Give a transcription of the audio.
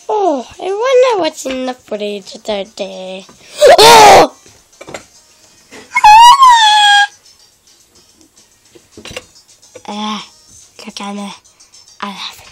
Oh, I wonder what's in the fridge today. Oh! Look at me. I love it.